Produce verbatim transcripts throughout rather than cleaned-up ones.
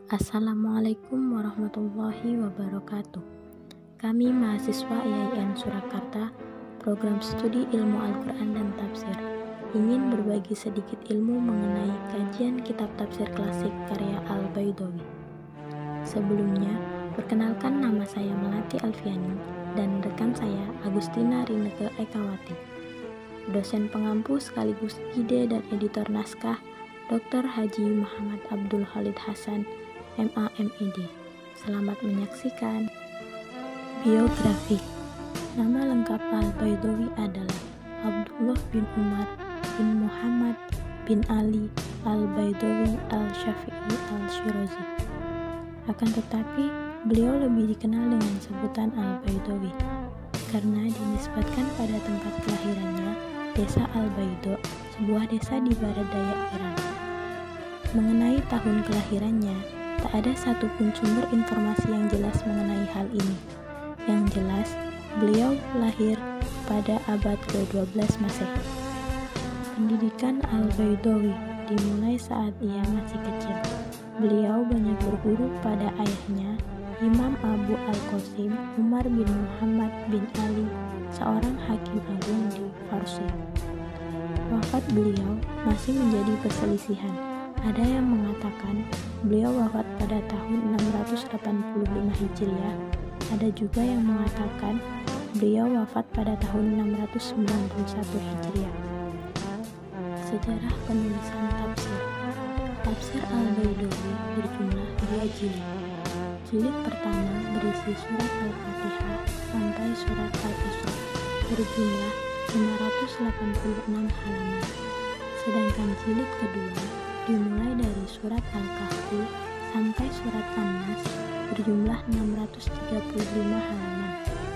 Assalamualaikum warahmatullahi wabarakatuh. Kami mahasiswa I A I N Surakarta, program studi ilmu Al-Quran dan tafsir, ingin berbagi sedikit ilmu mengenai kajian kitab tafsir klasik karya Al-Baidawi. Sebelumnya, perkenalkan nama saya Melati Alfiani dan rekan saya Agustina Rineke Ekawati. Dosen pengampu sekaligus ide dan editor naskah Doktor Haji Muhammad Abdul Khalid Hasan, M A M E D. Selamat menyaksikan. Biografi. Nama lengkap Al-Baidawi adalah Abdullah bin Umar bin Muhammad bin Ali Al-Baidawi Al-Syafi'i Al-Shirazi. Akan tetapi, beliau lebih dikenal dengan sebutan Al-Baidawi karena dinisbatkan pada tempat kelahirannya, Desa Al-Baido, sebuah desa di barat daya Iran. Mengenai tahun kelahirannya, tak ada satupun sumber informasi yang jelas mengenai hal ini. Yang jelas, beliau lahir pada abad ke dua belas Masehi. Pendidikan Al-Baidawi dimulai saat ia masih kecil. Beliau banyak berguru pada ayahnya, Imam Abu Al-Qasim Umar bin Muhammad bin Ali, seorang hakim agung di Farsi. Wafat beliau masih menjadi perselisihan. Ada yang mengatakan beliau wafat pada tahun enam ratus delapan puluh lima Hijriah. Ada juga yang mengatakan beliau wafat pada tahun enam ratus sembilan puluh satu Hijriah. Sejarah penulisan tafsir. Tafsir Al-Baidawi berjumlah dua jilid. Jilid pertama berisi surat Al-Fatihah sampai surat Al-Isra berjumlah lima ratus delapan puluh enam halaman. Sedangkan jilid kedua dimulai dari surat Al-Kahfi sampai surat An-Nas berjumlah enam ratus tiga puluh lima halaman.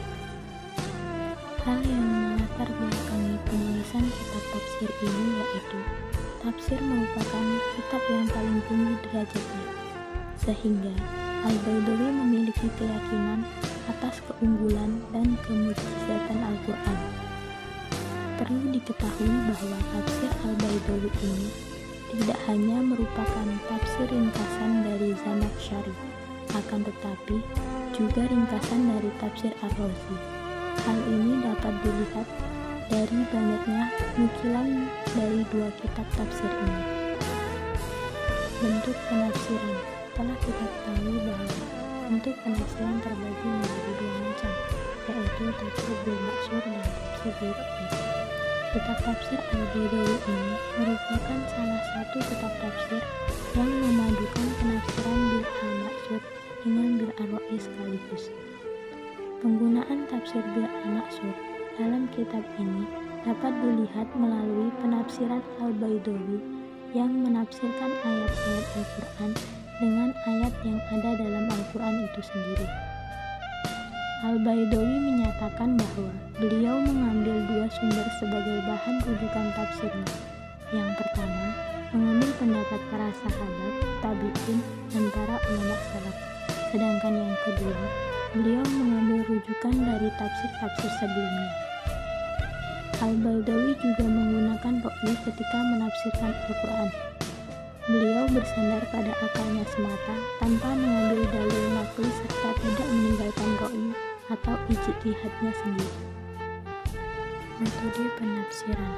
Hal yang melatar belakangi penulisan kitab tafsir ini yaitu tafsir merupakan kitab yang paling tinggi derajatnya, sehingga Al-Baidawi memiliki keyakinan atas keunggulan dan kemujizatan Al-Quran. Perlu diketahui bahwa tafsir Al-Baidawi ini tidak hanya merupakan tafsir ringkasan dari Zamakhsyari, akan tetapi juga ringkasan dari tafsir Ar-Razi. Hal ini dapat dilihat dari banyaknya nukilan dari dua kitab tafsir ini. Bentuk penafsiran. Telah kita ketahui bahwa bentuk penafsiran terbagi menjadi dua macam, yaitu tafsir bil maksur dan tafsir bil ra'i. Kitab tafsir Al-Baidawi ini merupakan salah satu kitab tafsir yang memadukan penafsiran bil al-maksur dengan bil ar-ra'i sekaligus. Penggunaan tafsir bil al-maksur dalam kitab ini dapat dilihat melalui penafsiran Al-Baidawi yang menafsirkan ayat-ayat Al-Quran dengan ayat yang ada dalam Al-Quran itu sendiri. Al-Baidawi menyatakan bahwa beliau mengambil dua sumber sebagai bahan rujukan tafsirnya. Yang pertama, mengambil pendapat para sahabat, tabi'in, dan para ulama salaf. Sedangkan yang kedua, beliau mengambil rujukan dari tafsir-tafsir sebelumnya. Al-Baidawi juga menggunakan ro'i ketika menafsirkan Al-Quran. Beliau bersandar pada akalnya semata tanpa mengambil dalil naqli serta tidak meninggalkan ro'i atau ijtihadnya sendiri. Metode penafsiran.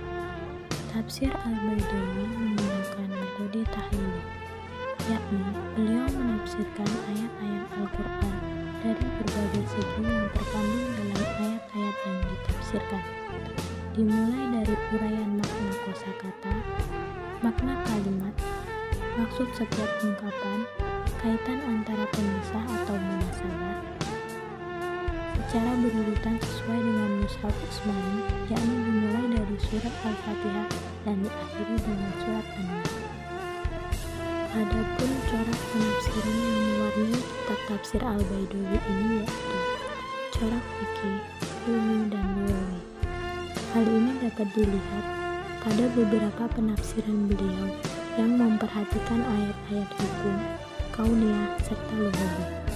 Tafsir Al-Baidawi menggunakan metode tahlil, yakni beliau menafsirkan ayat-ayat Al-Quran dari berbagai segi yang terkandung dalam ayat-ayat yang ditafsirkan, dimulai dari uraian makna kosakata, makna kalimat, maksud setiap ungkapan, kaitan antara pemisah atau munasabah, secara berurutan sesuai dengan mushaf Utsmani, yakni dimulai dari surat Al-Fatihah dan diakhiri dengan surat An-Nas. Adapun corak penafsiran yang mewarnai kitab tafsir Al-Baidawi ini yaitu corak fikih, ilmi, dan lugawi. Hal ini dapat dilihat pada beberapa penafsiran beliau yang memperhatikan ayat-ayat hukum, kauniyah, serta lugawi.